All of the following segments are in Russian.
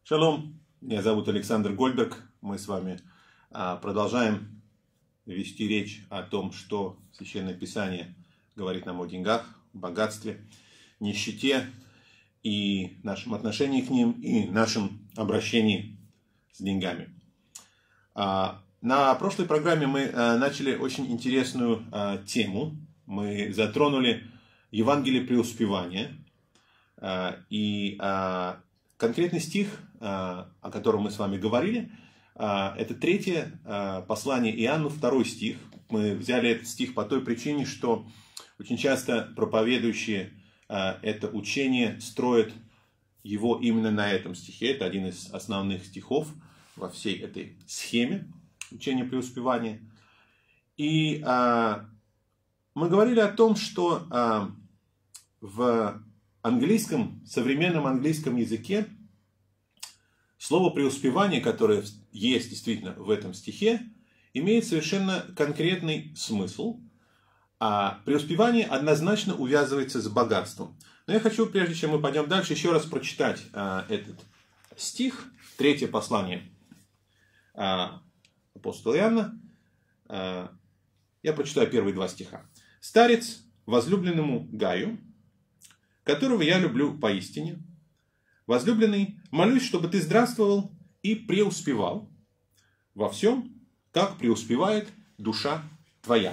Шалом, меня зовут Александр Гольберг. Мы с вами продолжаем вести речь о том, что Священное Писание говорит нам о деньгах, богатстве, нищете и нашем отношении к ним, и нашем обращении с деньгами. На прошлой программе мы начали очень интересную тему. Мы затронули Евангелие преуспевания. И конкретный стих, о котором мы с вами говорили, это 3 послание Иоанну, 2 стих. Мы взяли этот стих по той причине, что очень часто проповедующие это учение строят его именно на этом стихе. Это один из основных стихов во всей этой схеме учения преуспевания. И мы говорили о том, что в современном английском языке слово преуспевание, которое есть действительно в этом стихе, имеет совершенно конкретный смысл. А преуспевание однозначно увязывается с богатством. Но я хочу, прежде чем мы пойдем дальше, еще раз прочитать этот стих, 3 послание апостола Иоанна. Я прочитаю первые 2 стиха. «Старец возлюбленному Гаю, которого я люблю поистине. Возлюбленный, молюсь, чтобы ты здравствовал и преуспевал во всем, как преуспевает душа твоя».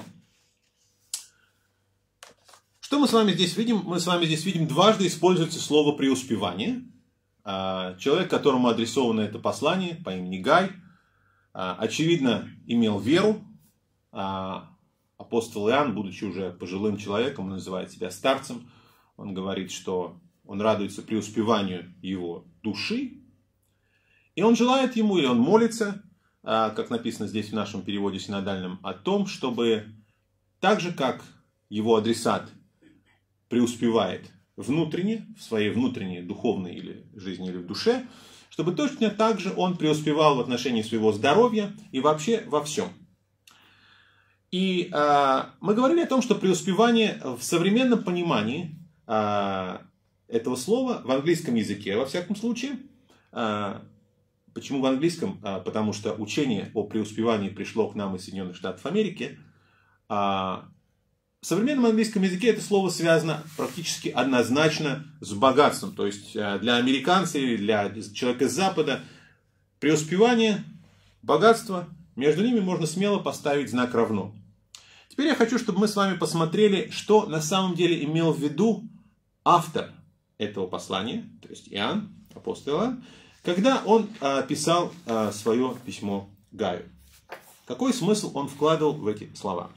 Что мы с вами здесь видим? Мы с вами здесь видим, дважды используется слово преуспевание. Человек, которому адресовано это послание по имени Гай, очевидно, имел веру. Апостол Иоанн, будучи уже пожилым человеком, он называет себя старцем. Он говорит, что он радуется преуспеванию его души. И он желает ему, или он молится, как написано здесь в нашем переводе синодальном, о том, чтобы так же, как его адресат преуспевает внутренне, в своей внутренней духовной или жизни, или в душе, чтобы точно так же он преуспевал в отношении своего здоровья и вообще во всем. И мы говорили о том, что преуспевание в современном понимании этого слова, в английском языке, во всяком случае. Почему в английском? Потому что учение о преуспевании пришло к нам из Соединенных Штатов Америки. В современном английском языке это слово связано практически однозначно с богатством. То есть для американца или для человека с Запада преуспевание, богатство, между ними можно смело поставить знак равно. Теперь я хочу, чтобы мы с вами посмотрели, что на самом деле имел в виду автор этого послания, то есть Иоанн, апостол Иоанн, когда он писал свое письмо Гаю. Какой смысл он вкладывал в эти слова?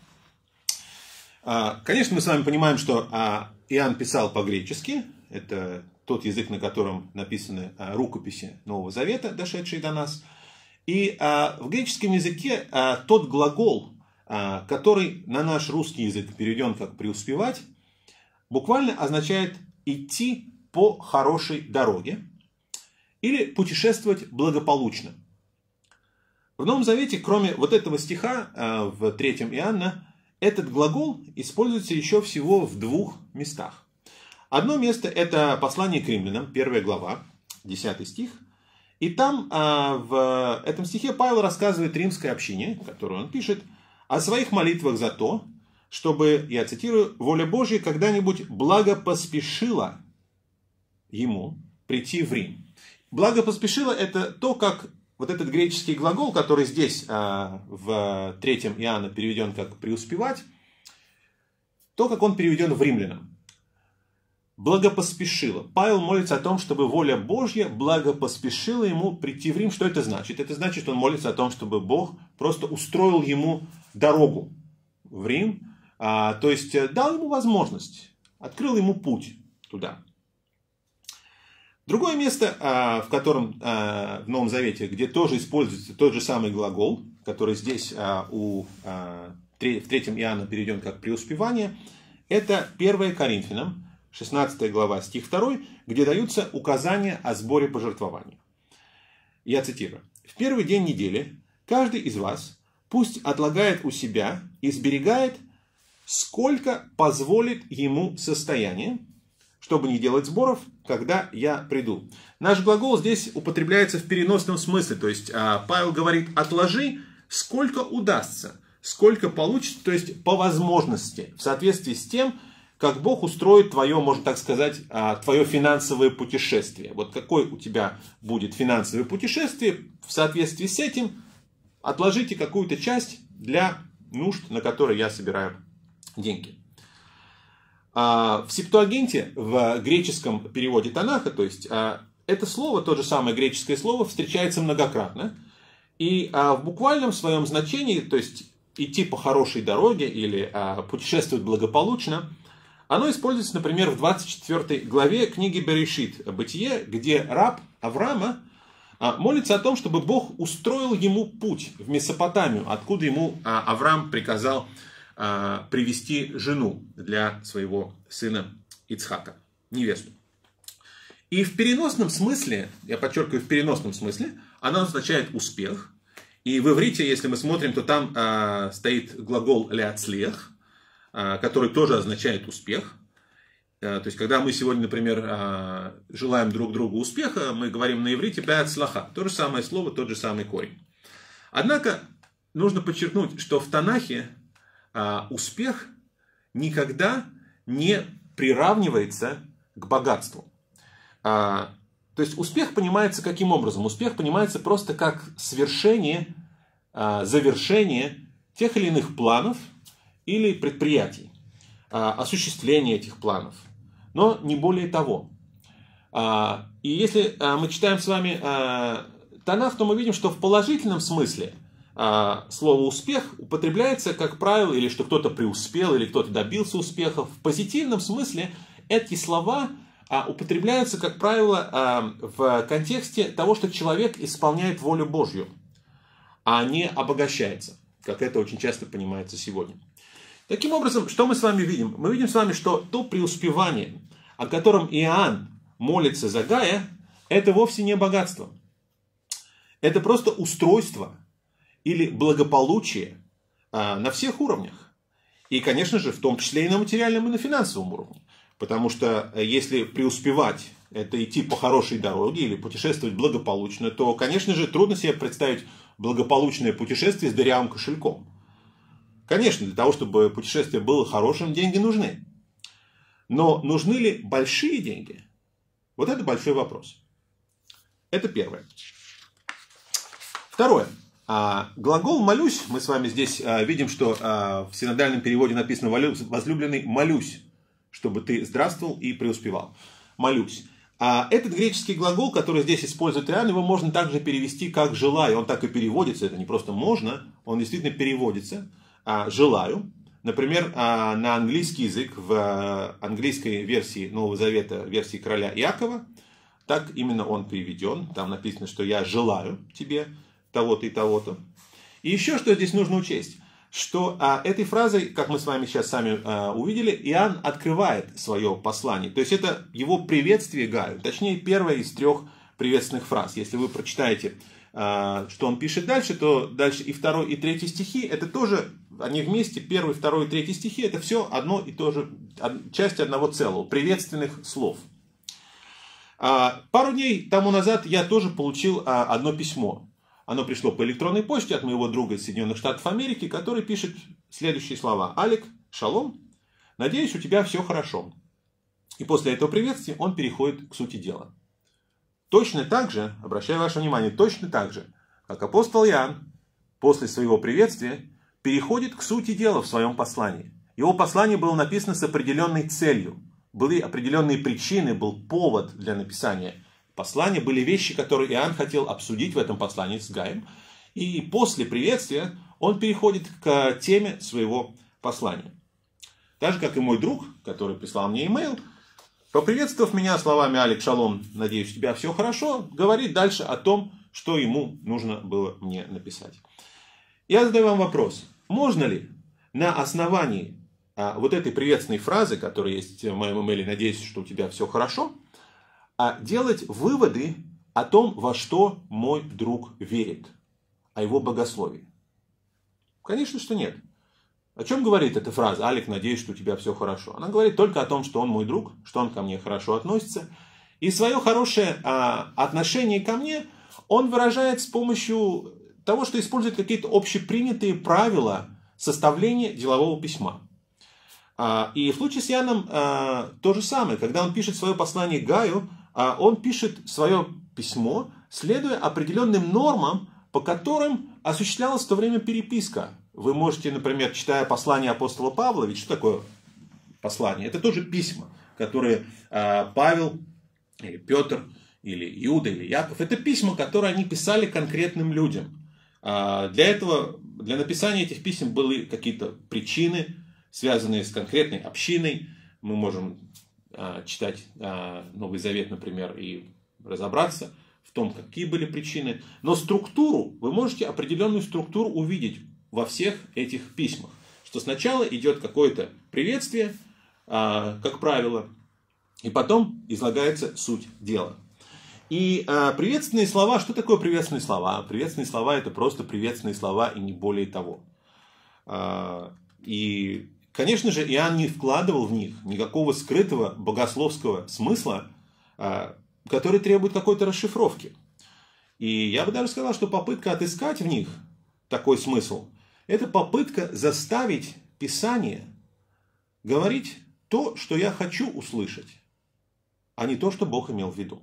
Конечно, мы с вами понимаем, что Иоанн писал по-гречески. Это тот язык, на котором написаны рукописи Нового Завета, дошедшие до нас. И в греческом языке тот глагол, который на наш русский язык переведен как «преуспевать», буквально означает идти по хорошей дороге или путешествовать благополучно. В Новом Завете, кроме вот этого стиха в 3 Иоанна, этот глагол используется еще всего в 2 местах. Одно место — это послание к римлянам, 1 глава, 10 стих. И там в этом стихе Павел рассказывает римской общине, которую он пишет, о своих молитвах за то, чтобы, я цитирую, воля Божья когда-нибудь благопоспешила ему прийти в Рим. Благопоспешила — это то, как вот этот греческий глагол, который здесь в 3 Иоанна переведен как преуспевать, то, как он переведен в Римлянам. Благопоспешила. Павел молится о том, чтобы воля Божья благопоспешила ему прийти в Рим. Что это значит? Это значит, что он молится о том, чтобы Бог просто устроил ему дорогу в Рим. То есть дал ему возможность, открыл ему путь туда. Другое место, в котором в Новом Завете, где тоже используется тот же самый глагол, который здесь в 3 Иоанна переведен как преуспевание, это 1 Коринфянам, 16 глава, стих 2, где даются указания о сборе пожертвований. Я цитирую. «В первый день недели каждый из вас пусть отлагает у себя и сберегает, сколько позволит ему состояние, чтобы не делать сборов, когда я приду. Наш глагол здесь употребляется в переносном смысле. То есть Павел говорит: отложи, сколько удастся, сколько получится, то есть по возможности, в соответствии с тем, как Бог устроит твое, можно так сказать, твое финансовое путешествие. Вот какое у тебя будет финансовое путешествие, в соответствии с этим отложите какую-то часть для нужд, на которые я собираю деньги. В Септуагинте, в греческом переводе Танаха, то есть это слово, то же самое греческое слово, встречается многократно. И в буквальном своем значении, то есть идти по хорошей дороге или путешествовать благополучно, оно используется, например, в 24 главе книги Берешит, Бытие, где раб Авраама молится о том, чтобы Бог устроил ему путь в Месопотамию, откуда ему Авраам приказал привести жену для своего сына Ицхака, невесту. И в переносном смысле, я подчеркиваю, в переносном смысле, она означает успех. И в иврите, если мы смотрим, то там стоит глагол «ляцлех», который тоже означает успех. То есть, когда мы сегодня, например, желаем друг другу успеха, мы говорим на иврите «беацлаха». То же самое слово, тот же самый корень. Однако, нужно подчеркнуть, что в Танахе успех никогда не приравнивается к богатству. То есть успех понимается каким образом? Успех понимается просто как свершение, завершение тех или иных планов или предприятий, осуществление этих планов, но не более того. И если мы читаем с вами Танах, то мы видим, что в положительном смысле слово «успех» употребляется, как правило, или что кто-то преуспел, или кто-то добился успехов. В позитивном смысле эти слова употребляются, как правило, в контексте того, что человек исполняет волю Божью, а не обогащается, как это очень часто понимается сегодня. Таким образом, что мы с вами видим? Мы видим с вами, что то преуспевание, о котором Иоанн молится за Гая, это вовсе не богатство. Это просто устройство или благополучие на всех уровнях. И, конечно же, в том числе и на материальном, и на финансовом уровне. Потому что если преуспевать, это идти по хорошей дороге или путешествовать благополучно, то, конечно же, трудно себе представить благополучное путешествие с дырявым кошельком. Конечно, для того, чтобы путешествие было хорошим, деньги нужны. Но нужны ли большие деньги? Вот это большой вопрос. Это первое. Второе. Глагол «молюсь», мы с вами здесь видим, что в синодальном переводе написано «возлюбленный, молюсь, чтобы ты здравствовал и преуспевал». Молюсь. Этот греческий глагол, который здесь использует Иоанн, его можно также перевести как «желаю». Он так и переводится, это не просто можно, он действительно переводится. «Желаю». Например, на английский язык, в английской версии Нового Завета, версии короля Иакова, так именно он переведен. Там написано, что «я желаю тебе того-то и того-то». И еще что здесь нужно учесть, что этой фразой, как мы с вами сейчас сами увидели, Иоанн открывает свое послание. То есть это его приветствие Гаю, точнее первая из 3 приветственных фраз. Если вы прочитаете, что он пишет дальше, то дальше и 2 и 3 стихи, это тоже, они вместе, 1, 2 и 3 стихи, это все одно и то же, часть одного целого, приветственных слов. Пару дней тому назад я тоже получил одно письмо. Оно пришло по электронной почте от моего друга из Соединенных Штатов Америки, который пишет следующие слова. «Алик, шалом, надеюсь, у тебя все хорошо». И после этого приветствия он переходит к сути дела. Точно так же, обращаю ваше внимание, точно так же, как апостол Иоанн после своего приветствия переходит к сути дела в своем послании. Его послание было написано с определенной целью. Были определенные причины, был повод для написания послания, были вещи, которые Иоанн хотел обсудить в этом послании с Гаем. И после приветствия он переходит к теме своего послания. Так же, как и мой друг, который прислал мне имейл, поприветствовав меня словами «Алик, шалом, надеюсь, у тебя все хорошо», говорит дальше о том, что ему нужно было мне написать. Я задаю вам вопрос. Можно ли на основании вот этой приветственной фразы, которая есть в моем имейле «Надеюсь, что у тебя все хорошо», делать выводы о том, во что мой друг верит, о его богословии? Конечно, что нет. О чем говорит эта фраза? Алик, надеюсь, что у тебя все хорошо. Она говорит только о том, что он мой друг, что он ко мне хорошо относится. И свое хорошее отношение ко мне он выражает с помощью того, что использует какие-то общепринятые правила составления делового письма. И в случае с Яном то же самое. Когда он пишет свое послание Гаю, он пишет свое письмо, следуя определенным нормам, по которым осуществлялась в то время переписка. Вы можете, например, читая послание апостола Павла, ведь что такое послание? Это тоже письма, которые Павел, или Петр, или Иуда, или Яков, это письма, которые они писали конкретным людям. Для написания этих писем были какие-то причины, связанные с конкретной общиной. Мы можем читать Новый Завет, например, и разобраться в том, какие были причины. Но структуру, вы можете определенную структуру увидеть во всех этих письмах. Что сначала идет какое-то приветствие, как правило, и потом излагается суть дела. И приветственные слова, что такое приветственные слова? Приветственные слова это просто приветственные слова и не более того. И, конечно же, Иоанн не вкладывал в них никакого скрытого богословского смысла, который требует какой-то расшифровки. И я бы даже сказал, что попытка отыскать в них такой смысл, это попытка заставить Писание говорить то, что я хочу услышать, а не то, что Бог имел в виду.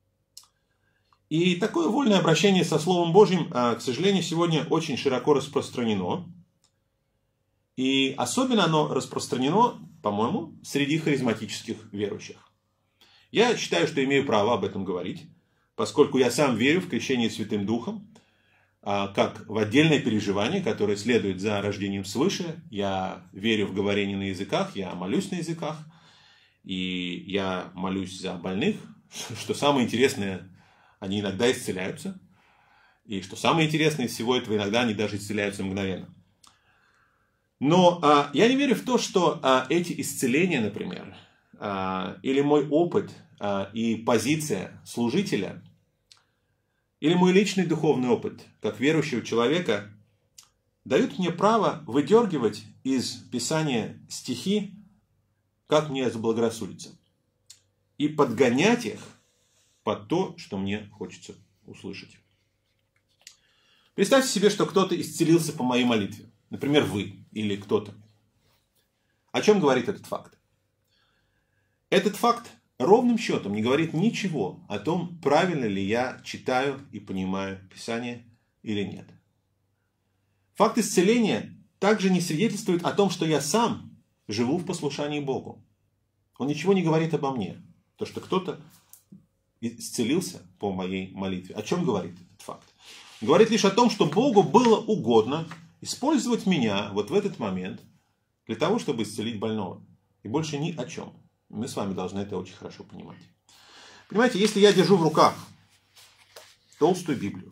И такое вольное обращение со Словом Божьим, к сожалению, сегодня очень широко распространено. И особенно оно распространено, по-моему, среди харизматических верующих. Я считаю, что имею право об этом говорить, поскольку я сам верю в крещение Святым Духом, как в отдельное переживание, которое следует за рождением свыше. Я верю в говорение на языках, я молюсь на языках, и я молюсь за больных. Что самое интересное, они иногда исцеляются. И что самое интересное из всего этого, иногда они даже исцеляются мгновенно. Но я не верю в то, что эти исцеления, например, или мой опыт и позиция служителя, или мой личный духовный опыт, как верующего человека, дают мне право выдергивать из Писания стихи, как мне заблагорассудится, и подгонять их под то, что мне хочется услышать. Представьте себе, что кто-то исцелился по моей молитве. Например, вы или кто-то. О чем говорит этот факт? Этот факт ровным счетом не говорит ничего о том, правильно ли я читаю и понимаю Писание или нет. Факт исцеления также не свидетельствует о том, что я сам живу в послушании Богу. Он ничего не говорит обо мне. То, что кто-то исцелился по моей молитве. О чем говорит этот факт? Говорит лишь о том, что Богу было угодно использовать меня вот в этот момент для того, чтобы исцелить больного. И больше ни о чем. Мы с вами должны это очень хорошо понимать. Понимаете, если я держу в руках толстую Библию,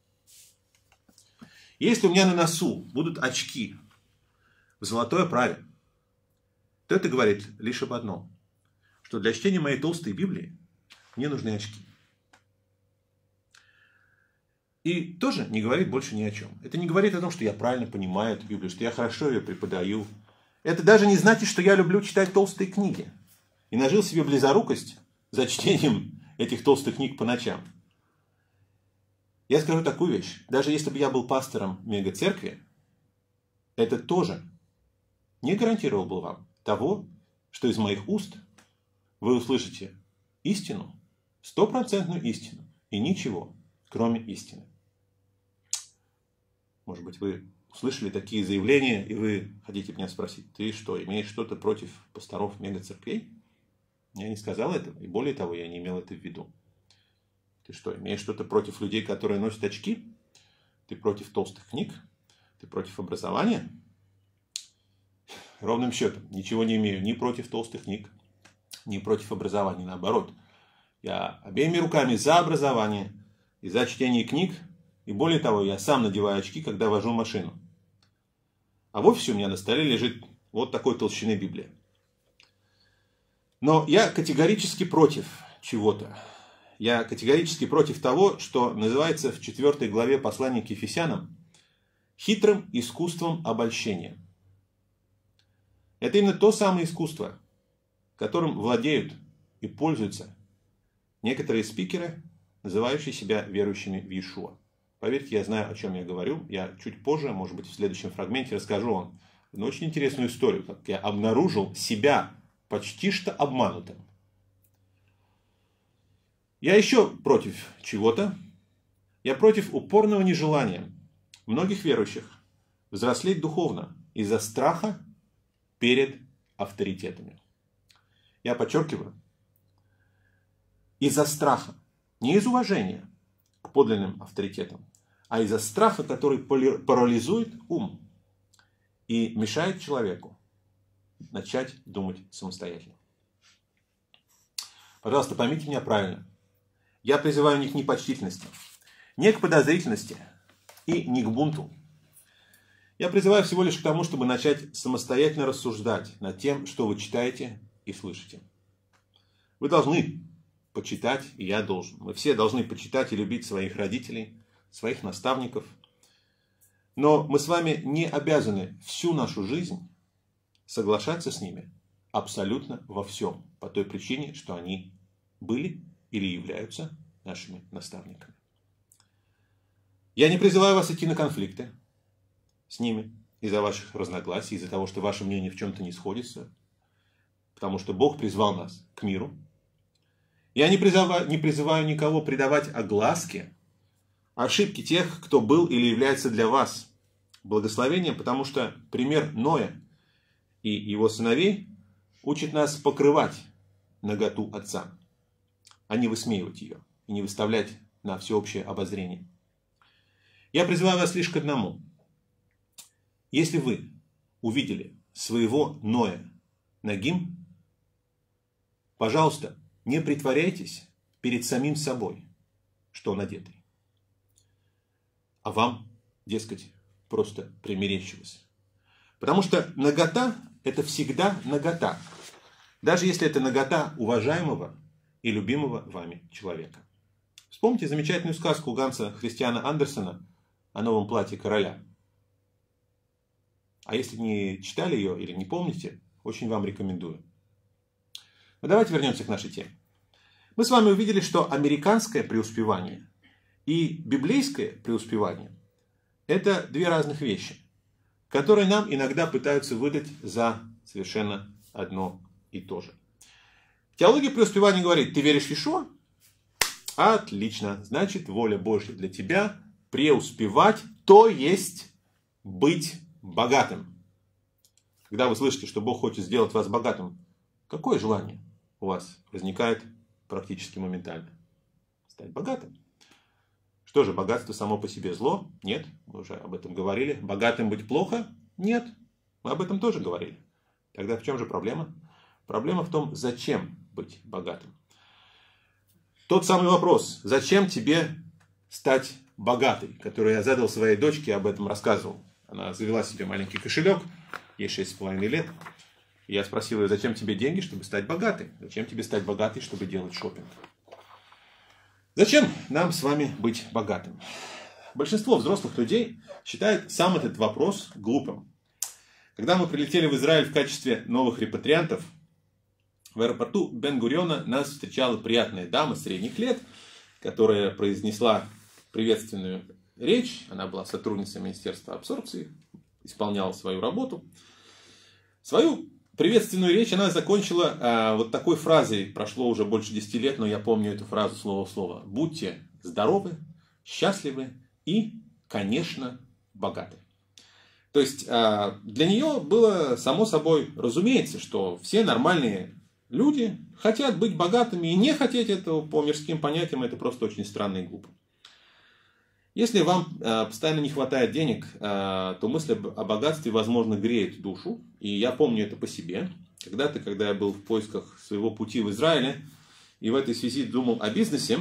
если у меня на носу будут очки в золотой оправе, то это говорит лишь об одном, что для чтения моей толстой Библии мне нужны очки. И тоже не говорит больше ни о чем. Это не говорит о том, что я правильно понимаю эту Библию, что я хорошо ее преподаю. Это даже не значит, что я люблю читать толстые книги. И нажил себе близорукость за чтением этих толстых книг по ночам. Я скажу такую вещь. Даже если бы я был пастором мегацеркви, это тоже не гарантировало бы вам того, что из моих уст вы услышите истину, стопроцентную истину, и ничего, кроме истины. Может быть, вы услышали такие заявления, и вы хотите меня спросить, ты что, имеешь что-то против пасторов мегацерквей? Я не сказал этого, и более того, я не имел это в виду. Ты что, имеешь что-то против людей, которые носят очки? Ты против толстых книг? Ты против образования? Ровным счетом, ничего не имею ни против толстых книг, ни против образования. Наоборот, я обеими руками за образование и за чтение книг. И более того, я сам надеваю очки, когда вожу машину. А в офисе у меня на столе лежит вот такой толщины Библия. Но я категорически против чего-то. Я категорически против того, что называется в 4 главе послания к Ефесянам хитрым искусством обольщения. Это именно то самое искусство, которым владеют и пользуются некоторые спикеры, называющие себя верующими в Иешуа. Поверьте, я знаю, о чем я говорю. Я чуть позже, может быть, в следующем фрагменте расскажу вам очень интересную историю, как я обнаружил себя почти что обманутым. Я еще против чего-то. Я против упорного нежелания многих верующих взрослеть духовно из-за страха перед авторитетами. Я подчеркиваю, из-за страха, не из уважения к подлинным авторитетам, а из-за страха, который парализует ум и мешает человеку начать думать самостоятельно. Пожалуйста, поймите меня правильно. Я призываю не к непочтительности, не к подозрительности и не к бунту. Я призываю всего лишь к тому, чтобы начать самостоятельно рассуждать над тем, что вы читаете и слышите. Вы должны почитать, и я должен. Мы все должны почитать и любить своих родителей, своих наставников. Но мы с вами не обязаны всю нашу жизнь соглашаться с ними абсолютно во всем, по той причине, что они были или являются нашими наставниками. Я не призываю вас идти на конфликты с ними из-за ваших разногласий, из-за того, что ваше мнение в чем-то не сходится, потому что Бог призвал нас к миру. Я не призываю никого придавать огласке ошибки тех, кто был или является для вас благословением, потому что пример Ноя и его сыновей учит нас покрывать наготу отца, а не высмеивать ее и не выставлять на всеобщее обозрение. Я призываю вас лишь к одному. Если вы увидели своего Ноя нагим, пожалуйста, не притворяйтесь перед самим собой, что он одетый. А вам, дескать, просто примерещилось. Потому что нагота – это всегда нагота. Даже если это нагота уважаемого и любимого вами человека. Вспомните замечательную сказку Ганса Христиана Андерсена о новом платье короля. А если не читали ее или не помните, очень вам рекомендую. Но давайте вернемся к нашей теме. Мы с вами увидели, что американское преуспевание и библейское преуспевание – это две разных вещи, которые нам иногда пытаются выдать за совершенно одно и то же. Теология преуспевания говорит: ты веришь в Иешуа? Отлично. Значит, воля Божья для тебя преуспевать, то есть быть богатым. Когда вы слышите, что Бог хочет сделать вас богатым, какое желание у вас возникает практически моментально? Стать богатым. Что же, богатство само по себе зло? Нет, мы уже об этом говорили. Богатым быть плохо? Нет, мы об этом тоже говорили. Тогда в чем же проблема? Проблема в том, зачем быть богатым. Тот самый вопрос, зачем тебе стать богатой, который я задал своей дочке, об этом рассказывал. Она завела себе маленький кошелек, ей 6,5 лет. Я спросил ее: зачем тебе деньги, чтобы стать богатой? Зачем тебе стать богатой, чтобы делать шопинг? Зачем нам с вами быть богатым? Большинство взрослых людей считает сам этот вопрос глупым. Когда мы прилетели в Израиль в качестве новых репатриантов, в аэропорту Бен-Гуриона нас встречала приятная дама средних лет, которая произнесла приветственную речь. Она была сотрудницей Министерства абсорбции, исполняла свою работу. Свою приветственную речь она закончила вот такой фразой. Прошло уже больше 10 лет, но я помню эту фразу слово в слово. Будьте здоровы, счастливы и, конечно, богаты. То есть для нее было само собой разумеется, что все нормальные люди хотят быть богатыми, и не хотеть этого по мирским понятиям это просто очень странно и глупо. Если вам постоянно не хватает денег, то мысль о богатстве, возможно, греет душу. И я помню это по себе. Когда-то, когда я был в поисках своего пути в Израиле, и в этой связи думал о бизнесе,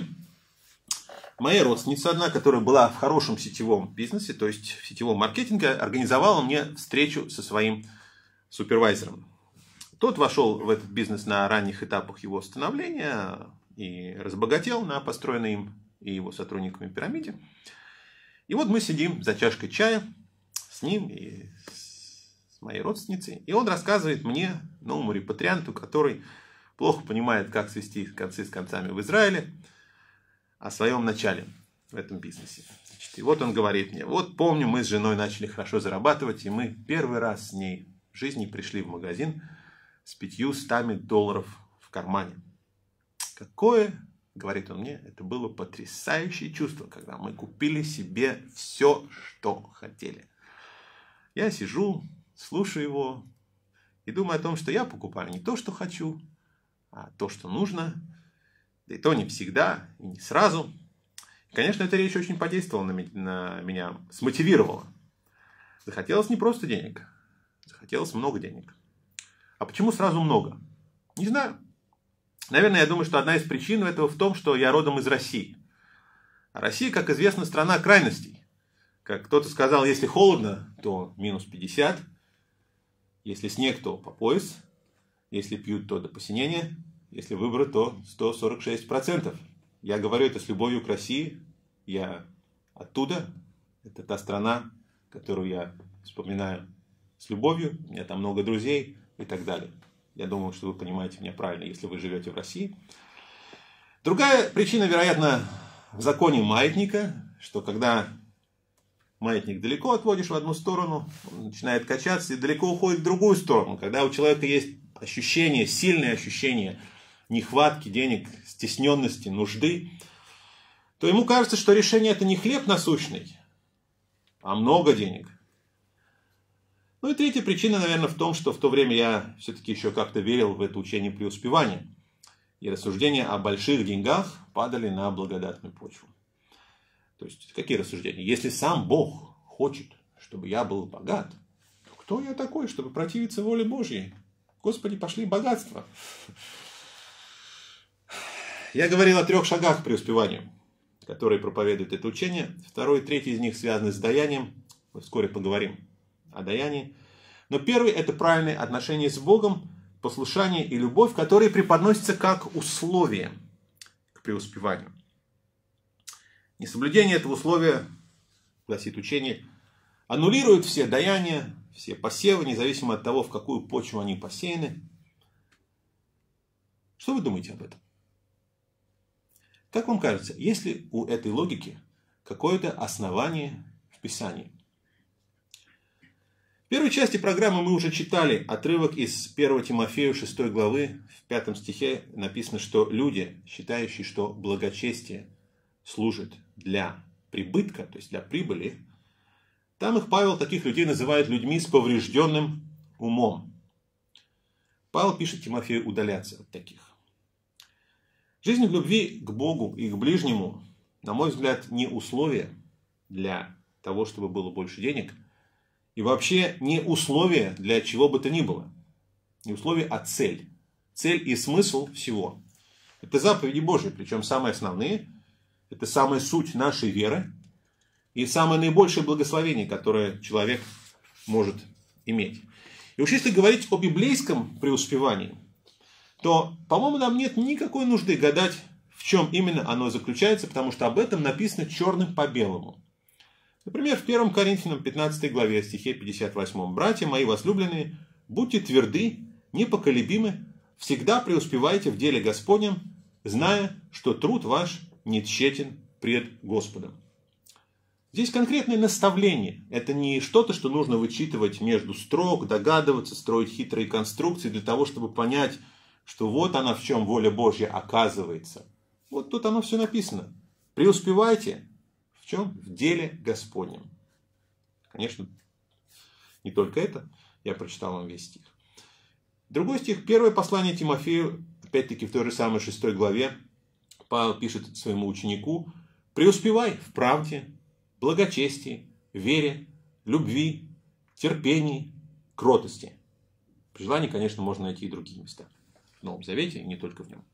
моя родственница одна, которая была в хорошем сетевом бизнесе, то есть в сетевом маркетинге, организовала мне встречу со своим супервайзером. Тот вошел в этот бизнес на ранних этапах его становления и разбогател на построенной им и его сотрудниками пирамиде. И вот мы сидим за чашкой чая с ним и с моей родственницей, и он рассказывает мне, новому репатрианту, который плохо понимает, как свести концы с концами в Израиле, о своем начале в этом бизнесе. Значит, и вот он говорит мне, вот помню, мы с женой начали хорошо зарабатывать, и мы первый раз с ней в жизни пришли в магазин с $500 в кармане. Какое, говорит он мне, это было потрясающее чувство, когда мы купили себе все, что хотели. Я сижу, слушаю его и думаю о том, что я покупаю не то, что хочу, а то, что нужно. Да и то не всегда, и не сразу. И, конечно, эта речь очень подействовала на меня, смотивировала. Захотелось не просто денег, захотелось много денег. А почему сразу много? Не знаю. Наверное, я думаю, что одна из причин этого в том, что я родом из России. А Россия, как известно, страна крайностей. Как кто-то сказал, если холодно, то минус 50. Если снег, то по пояс. Если пьют, то до посинения. Если выборы, то 146%. Я говорю это с любовью к России. Я оттуда. Это та страна, которую я вспоминаю с любовью. У меня там много друзей и так далее. Я думаю, что вы понимаете меня правильно, если вы живете в России. Другая причина, вероятно, в законе маятника, что когда маятник далеко отводишь в одну сторону, он начинает качаться и далеко уходит в другую сторону. Когда у человека есть ощущение, сильное ощущение нехватки денег, стесненности, нужды, то ему кажется, что решение это не хлеб насущный, а много денег. Ну и третья причина, наверное, в том, что в то время я все-таки еще как-то верил в это учение преуспевания. И рассуждения о больших деньгах падали на благодатную почву. То есть, какие рассуждения? Если сам Бог хочет, чтобы я был богат, то кто я такой, чтобы противиться воле Божьей? Господи, пошли богатства. Я говорил о 3 шагах к преуспеванию, которые проповедует это учение. 2 и 3 из них связаны с даянием. Мы вскоре поговорим о даянии. Но первый – это правильное отношение с Богом, послушание и любовь, которые преподносятся как условие к преуспеванию. Несоблюдение этого условия, гласит учение, аннулирует все даяния, все посевы, независимо от того, в какую почву они посеяны. Что вы думаете об этом? Как вам кажется, есть ли у этой логики какое-то основание в Писании? В первой части программы мы уже читали отрывок из 1 Тимофею 6 главы. В 5 стихе написано, что люди, считающие, что благочестие служит для прибытка, то есть для прибыли, там их Павел, таких людей, называет людьми с поврежденным умом. Павел пишет Тимофею удаляться от таких. Жизнь в любви к Богу и к ближнему, на мой взгляд, не условие для того, чтобы было больше денег, и вообще не условие для чего бы то ни было. Не условие, а цель. Цель и смысл всего. Это заповеди Божьи, причем самые основные. Это самая суть нашей веры. И самое наибольшее благословение, которое человек может иметь. И уж если говорить о библейском преуспевании, то, по-моему, нам нет никакой нужды гадать, в чем именно оно заключается, потому что об этом написано черным по белому. Например, в 1 Коринфянам 15 главе, стихе 58. «Братья мои возлюбленные, будьте тверды, непоколебимы, всегда преуспевайте в деле Господнем, зная, что труд ваш не тщетен пред Господом». Здесь конкретное наставление. Это не что-то, что нужно вычитывать между строк, догадываться, строить хитрые конструкции для того, чтобы понять, что вот она в чем воля Божья оказывается. Вот тут оно все написано. Преуспевайте. В чем? В деле Господнем. Конечно, не только это. Я прочитал вам весь стих. Другой стих. Первое послание Тимофею, опять-таки в той же самой 6 главе, Павел пишет своему ученику: преуспевай в правде, благочестии, вере, любви, терпении, кротости. При желании, конечно, можно найти и другие места в Новом Завете, и не только в нем.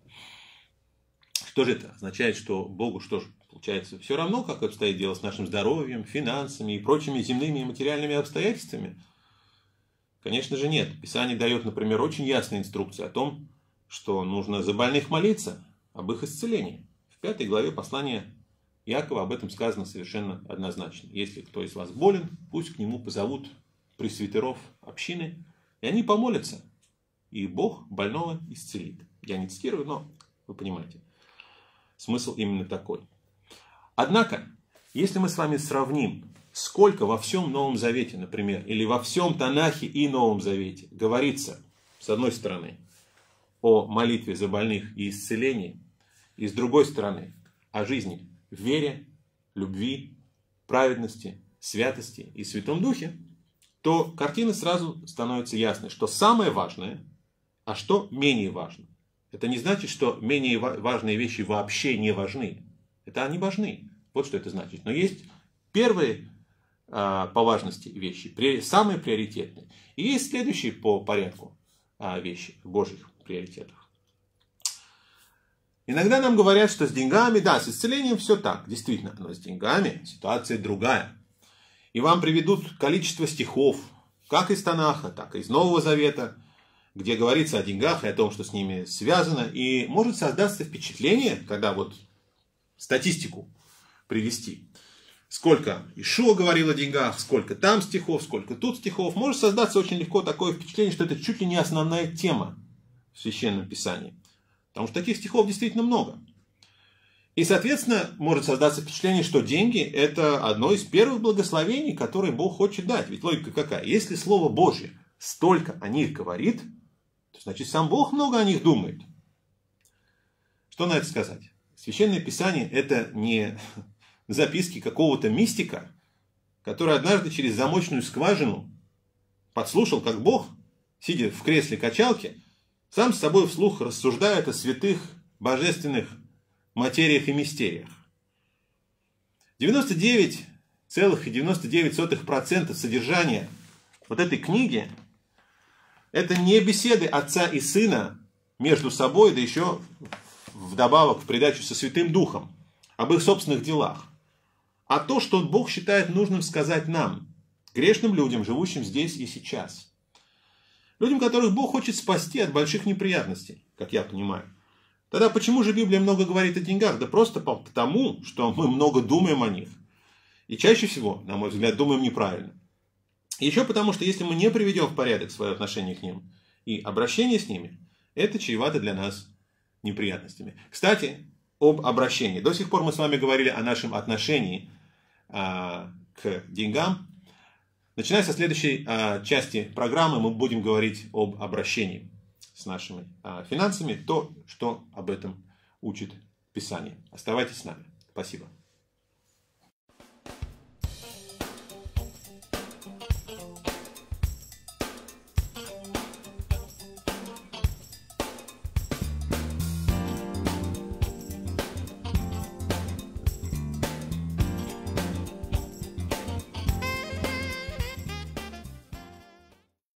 Что же это означает, что Богу, что же, получается, все равно, как обстоит дело с нашим здоровьем, финансами и прочими земными и материальными обстоятельствами? Конечно же нет. Писание дает, например, очень ясные инструкции о том, что нужно за больных молиться, об их исцелении. В 5 главе послания Иакова об этом сказано совершенно однозначно. Если кто из вас болен, пусть к нему позовут пресвитеров общины, и они помолятся, и Бог больного исцелит. Я не цитирую, но вы понимаете. Смысл именно такой. Однако, если мы с вами сравним, сколько во всем Новом Завете, например, или во всем Танахе и Новом Завете говорится, с одной стороны, о молитве за больных и исцелении, и с другой стороны, о жизни в вере, любви, праведности, святости и Святом Духе, то картина сразу становится ясной, что самое важное, а что менее важно. Это не значит, что менее важные вещи вообще не важны. Это они важны. Вот что это значит. Но есть первые по важности вещи, самые приоритетные. И есть следующие по порядку вещи в Божьих приоритетах. Иногда нам говорят, что с деньгами, да, с исцелением все так, действительно, но с деньгами ситуация другая. И вам приведут количество стихов, как из Танаха, так и из Нового Завета, где говорится о деньгах и о том, что с ними связано. И может создаться впечатление, когда вот статистику привести, сколько Ишуа говорил о деньгах, сколько там стихов, сколько тут стихов, может создаться очень легко такое впечатление, что это чуть ли не основная тема в Священном Писании. Потому что таких стихов действительно много. И, соответственно, может создаться впечатление, что деньги – это одно из первых благословений, которые Бог хочет дать. Ведь логика какая? Если Слово Божье столько о них говорит, то значит сам Бог много о них думает. Что на это сказать? Священное Писание – это не записки какого-то мистика, который однажды через замочную скважину подслушал, как Бог, сидя в кресле качалки, сам с собой вслух рассуждает о святых божественных материях и мистериях. 99,99% содержания вот этой книги – это не беседы отца и сына между собой, да еще вдобавок в придачу со Святым Духом, об их собственных делах, а то, что Бог считает нужным сказать нам, грешным людям, живущим здесь и сейчас. Людям, которых Бог хочет спасти от больших неприятностей, как я понимаю. Тогда почему же Библия много говорит о деньгах? Да просто потому, что мы много думаем о них. И чаще всего, на мой взгляд, думаем неправильно. И еще потому, что если мы не приведем в порядок свое отношение к ним и обращение с ними, это чревато для нас неприятностями. Кстати, об обращении. До сих пор мы с вами говорили о нашем отношении к деньгам. Начиная со следующей части программы мы будем говорить об обращении с нашими финансами, то, что об этом учит Писание. Оставайтесь с нами. Спасибо.